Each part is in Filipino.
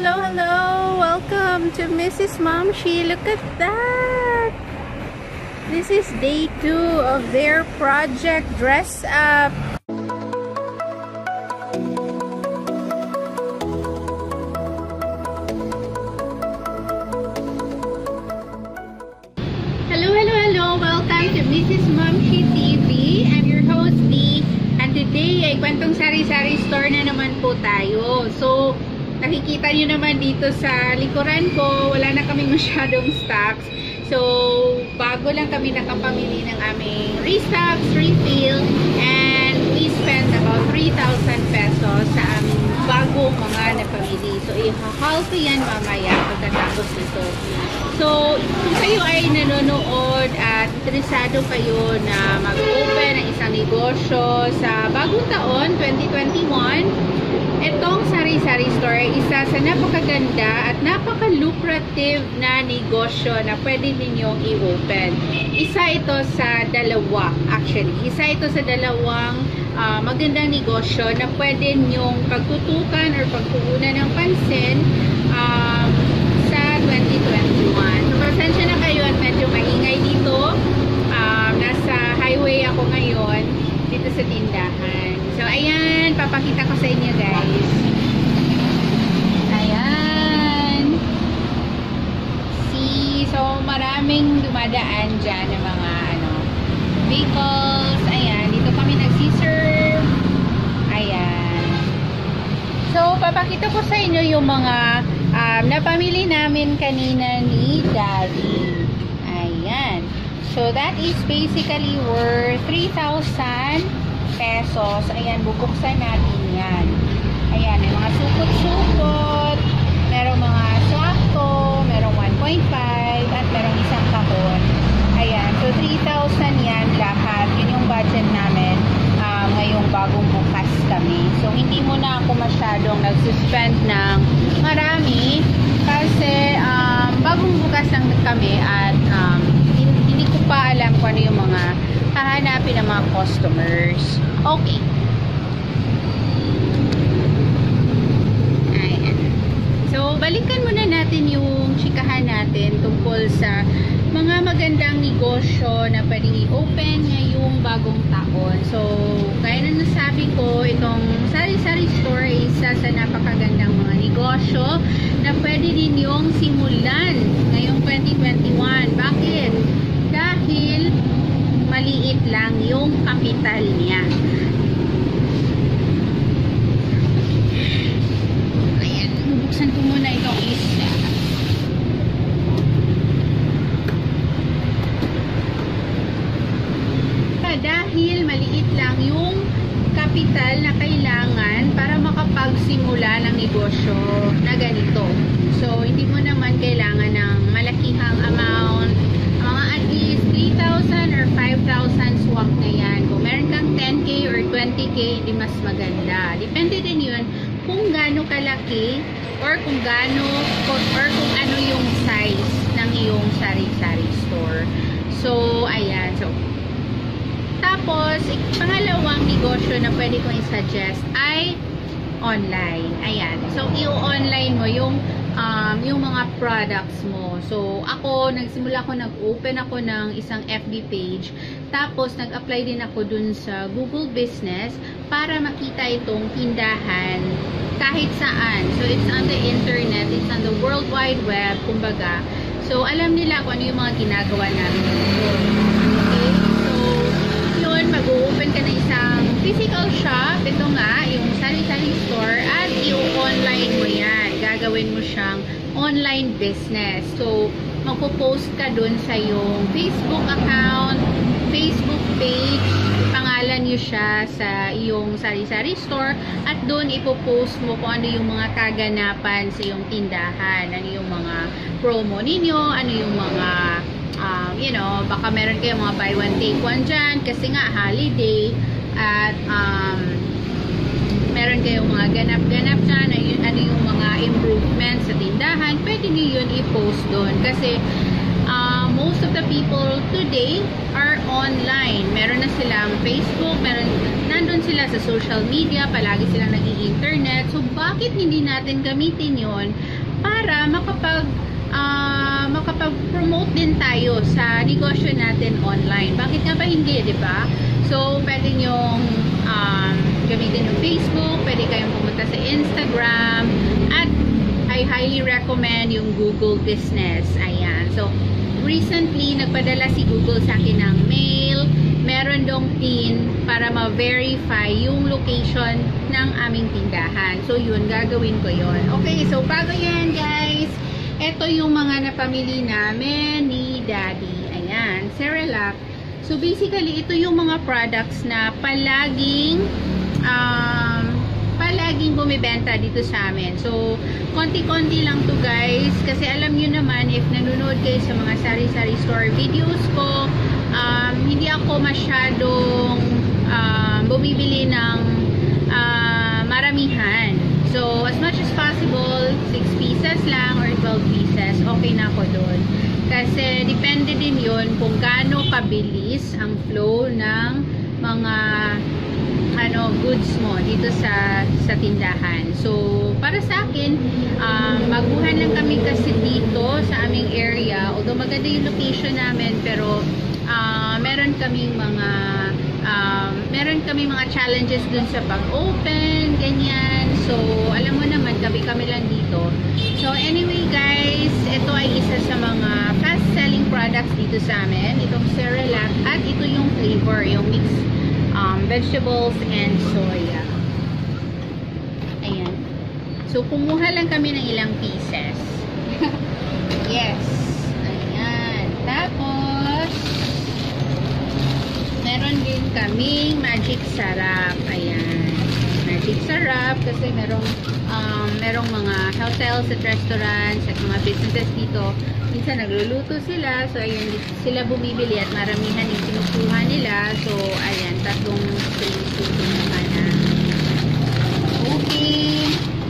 hello, hello! Welcome to Mrs. Momshi. Look at that! This is day 2 of their project dress up. Hello, hello, hello! Welcome to Mrs. Momshi TV. I'm your host, Dee. And today ay kwentong sari-sari store na naman po tayo. So, nakikita nyo naman dito sa likuran ko, wala na kami masyadong stocks. So, bago lang kami nakapamili ng aming restocks, refill, and we spent about 3,000 pesos sa aming bagong mga napamili. So, i-haul ko yan mamaya pagkatapos nito. So, kung kayo ay nanonood at interesado kayo na mag-open ng isang negosyo sa bagong taon, 2021, itong sari-sari store ay isa sa napakaganda at napaka-lucrative na negosyo na pwede ninyong i-open. Isa ito sa dalawa, actually. Isa ito sa dalawang magandang negosyo na pwede ninyong pagtutukan or pagkukunan ng pansin sa 2021. So, pasensya na kayo at medyo maingay dito. Nasa highway ako ngayon dito sa tindahan. So, ayan, papakita ko sa inyo, guys. Ayan. See, so, maraming dumadaan dyan ng mga, vehicles. Ayan, dito kami nagsiserve. Ayan. So, papakita ko sa inyo yung mga napamili namin kanina ni Daddy. Ayan. So, that is basically worth 3,000 pesos. Ayan, bubuksan natin yan. Ayan, may mga supot-supot, merong mga swakto, merong 1.5, at merong isang kahon. Ayan, so 3,000 yan lahat. Yun yung budget namin ngayong bagong bukas kami. So, hindi muna ako masyadong nagsuspend ng marami kasi bagong bukas lang kami at hindi ko pa alam kung ano yung mga hahanapin ng mga customers. Okay. Ayan. So, balikan muna natin yung chikahan natin tungkol sa mga magandang negosyo na pwedeng i-open ngayong bagong taon. So, kaya na nasabi ko, itong sari-sari store ay isa sa napakagandang mga negosyo na pwede din yung simulan ngayong 2021. Bakit? Dahil maliit lang yung kapital niya. Ayan, bubuksan ko muna itong isa. Dahil maliit lang yung kapital na kailangan para makapagsimula ng negosyo na ganito. So, hindi mo naman kailangan ng malakihang amount. Mga at least 3,000 or 5,000 swak na yan. Kung meron kang 10K or 20K, hindi mas maganda. Depende din yun kung gaano kalaki or kung gaano or kung ano yung size ng iyong sari-sari store. So, ayan. So, tapos, pangalawang negosyo na pwede kong i-suggest ay online. Ayan. So, i-online mo yung mga products mo. So, nagsimula ako, nag-open ako ng isang FB page. Tapos, nag-apply din ako dun sa Google Business para makita itong tindahan kahit saan. So, it's on the internet. It's on the World Wide Web, kumbaga. So, alam nila kung ano yung mga ginagawa namin. Okay? So, yun, mag-open ka na isang physical shop. Ito nga, yung sari-sari store. At i-online mo yan. Gagawin mo siyang online business. So, magpo-post ka dun sa yung Facebook account, Facebook page, pangalan nyo siya sa iyong sari-sari store, at dun ipopost mo kung ano yung mga kaganapan sa iyong tindahan, ano yung mga promo ninyo, ano yung mga baka meron kayong mga buy one take one dyan kasi nga holiday, at meron kayong mga ganap-ganap dyan, ano yung mga improvements sa tindahan, pwede nyo yun i-post doon kasi most of the people today are online. Meron na silang Facebook, nandun sila sa social media, palagi silang nag-i-internet. So, bakit hindi natin gamitin yon para makapag-promote din tayo sa negosyo natin online? Bakit nga ba hindi, di ba? So, pwede nyong gamitin yung Facebook, pwede kayong pumunta sa Instagram, at I highly recommend yung Google Business. Ayan. So, recently, nagpadala si Google sa akin ng mail. Meron dong PIN para ma-verify yung location ng aming tindahan. So, yun, gagawin ko yun. Okay, so bago yan, guys, ito yung mga napamili namin ni Daddy. Ayan, Cerelac. So, basically, ito yung mga products na palaging bumibenta dito sa amin. So, konti-konti lang to, guys. Kasi alam nyo naman, if nanonood kayo sa mga sari-sari store videos ko, hindi ako masyadong bumibili ng maramihan. So, as much as possible, 6 pieces lang or 12 pieces, okay na ako doon. Kasi, depende din yun kung gaano kabilis ang flow ng mga goods mo dito sa tindahan. So, para sa akin, maguhan lang kami kasi dito sa aming area. Although maganda yung location namin, pero meron kaming mga challenges dun sa pag-open, ganyan. So, alam mo naman, kami lang dito. So, anyway guys, ito ay isa sa mga fast-selling products dito sa amin. Itong Cerelac, at ito yung flavor, yung mixed vegetables and soya. Ayan. So, kumuha lang kami ng ilang pieces. Yes. Ayan. Tapos, meron din kaming magic sarap. Ayan. Magic sarap kasi merong mga hotels at restaurants at mga businesses dito. Minsan nagluluto sila. So, ayan, sila bumibili at maramihan yung kinukuha nila. So, ayan, 3 strings ito naman na. Okay.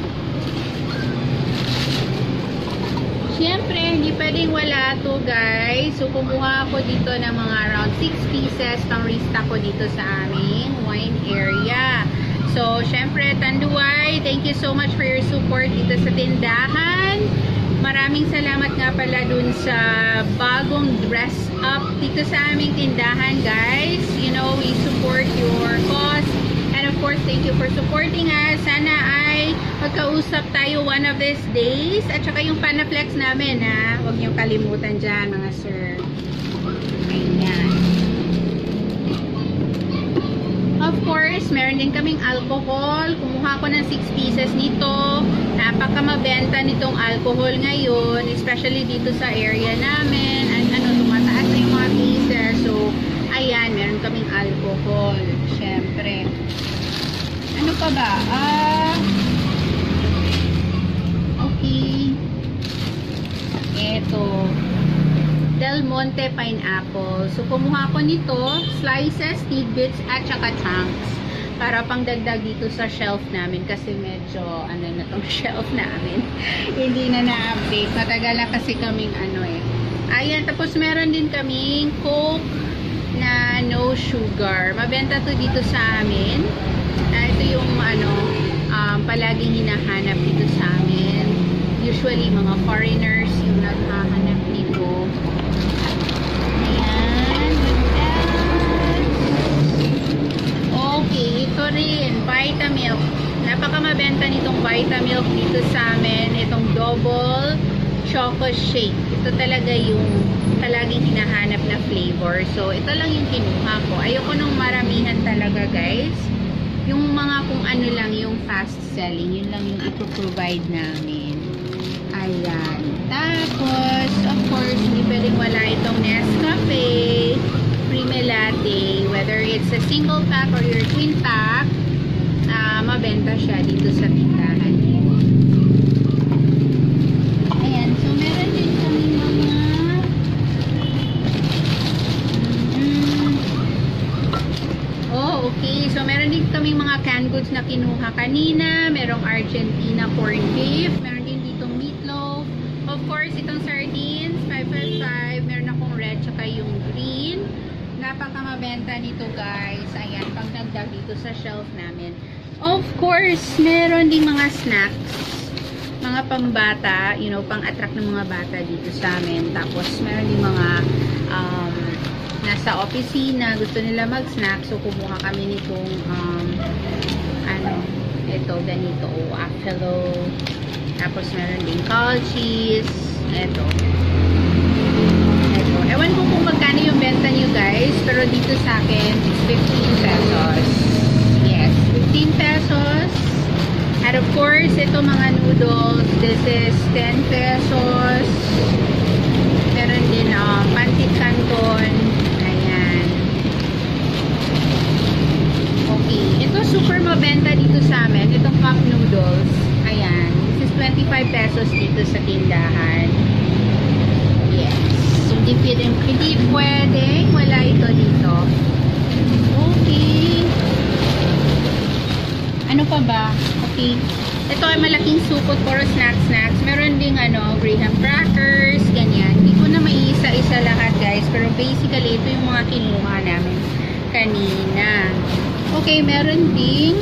Siyempre, hindi pwedeng wala to, guys. So, kumuha ako dito ng mga around 6 pieces pang restock ko dito sa aming wine area. So, syempre, Tanduay, thank you so much for your support dito sa tindahan. Maraming salamat nga pala dun sa bagong dress up dito sa aming tindahan, guys. You know, we support your cause. And of course, thank you for supporting us. Sana ay magkausap tayo one of these days. At saka yung Panaflex namin, ha. Huwag niyong kalimutan dyan, mga sir. Ayan. Of course, meron din kaming alcohol. Kumuha ko ng 6 pieces nito. Napakamabenta nitong alcohol ngayon, especially dito sa area namin. At tumataas na yung mga pieces. So, ayan, meron kaming alcohol. Syempre. Ano pa ba? Okay. Eto. Del Monte pineapple. So, kumuha ko nito, slices, tidbits, at saka chunks. Para pang dagdag dito sa shelf namin. Kasi medyo, na tong shelf namin. Hindi na na-update. Matagal na kasi kaming Ayan, tapos meron din kaming Coke na no sugar. Mabenta to dito sa amin. Ito yung, palaging hinahanap dito sa amin. Usually, mga foreigners yung naghahanap nito. Okay, ito rin, Vitamilk. Napakamabenta nitong Vitamilk dito sa amin. Itong double choco shake. Ito talaga yung palaging hinahanap na flavor. So, ito lang yung kinuha ko. Ayoko nung maramihan talaga, guys. Yung mga kung ano lang, yung fast selling, yun lang yung ito-provide namin. Ayan. Tapos, of course, hindi pwedeng wala itong Nescafe Creamy Latte, whether it's a single pack or your twin pack, mabenta siya dito sa tindahan. Ayan, so meron din kami mga okay, so meron din kami mga canned goods na kinuha kanina. Merong Argentina corned beef, meron din ditong meatloaf, of course itong sardines 555, meron akong red tsaka yung green. Napakamabenta nito guys. Ayan, pag nagdag dito sa shelf namin. Of course, meron ding mga snacks. Mga pambata, you know, pang-attract ng mga bata dito sa amin. Tapos, meron ding mga nasa opisina, gusto nila mag-snack. So, kumuha kami nitong ito, ganito. Hello. Tapos, meron ding call cheese. Ito. Ewan ko kung magkano yung benta nyo guys, pero dito sa akin, it's 15 pesos. Yes, 15 pesos. And of course, ito mga noodles, this is 10 pesos. Meron din pancit canton. Ayan. Okay, ito super mabenta dito sa amin. Itong cup noodles. Ayan, this is 25 pesos dito sa tindahan. Yes. Hindi pwedeng wala ito dito. Okay. Ano pa ba? Okay. Ito ay malaking supot for snacks. Meron ding graham crackers, ganyan. Hindi ko na maiisa-isa lahat guys. Pero basically, ito yung mga kinuha namin kanina. Okay, meron ding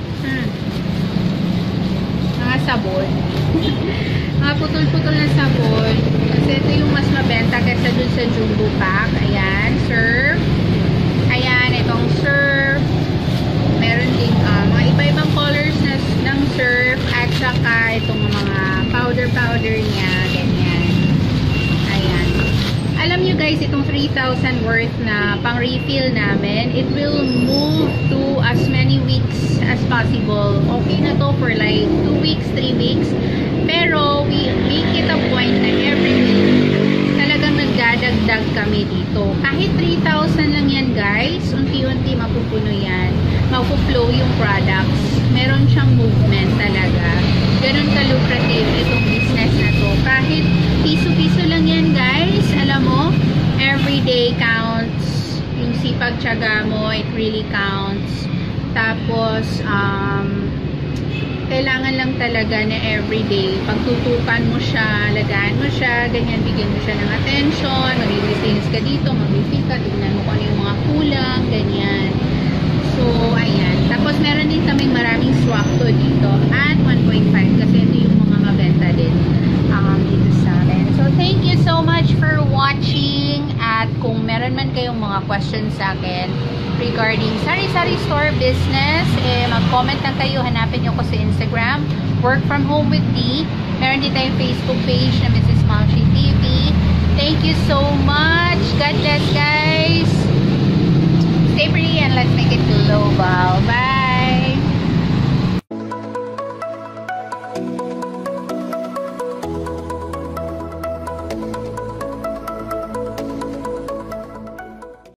mga sabon. Mga putol-putol na sabon. Kasi ito yung mas mabenta kaysa dun sa jumbo pack. Ayan, surf. Ayan, itong surf. Meron din mga iba-ibang colors ng surf. At saka itong mga powder niya. Ganyan. Ayan. Alam nyo guys, itong 3,000 worth na pang-refill namin, it will move to as many weeks as possible. Okay na to for like 2 weeks, 3 weeks. Pero, we make it a point na every week, talagang nagdadagdag kami dito. Kahit 3,000 lang yan, guys, unti-unti mapupuno yan. Mapu-flow yung products. Meron siyang movement talaga. Ganun ka-lucrative itong business na to. Kahit piso-piso lang yan, guys. Alam mo, everyday counts. Yung sipag-tiyaga mo, it really counts. Tapos, kailangan lang talaga na everyday, pagtutukan mo siya, alagaan mo siya, ganyan, bigyan mo siya ng attention, mag-sales ka dito, mag-refill ka, tignan mo kung ano yung mga kulang, ganyan. So, ayan. Tapos, meron din kaming maraming swakto dito at 1.5 kasi ito yung mga mabenta din dito sa amin. So, thank you so much for watching at kung meron man kayong mga questions sa akin regarding sari-sari store business, mag-comment lang kayo, hanapin nyo ko sa Instagram, Work From Home with D. Meron din tayong Facebook page na Mrs. Malchi TV. Thank you so much. God bless guys. Stay pretty and let's make it global. Bye!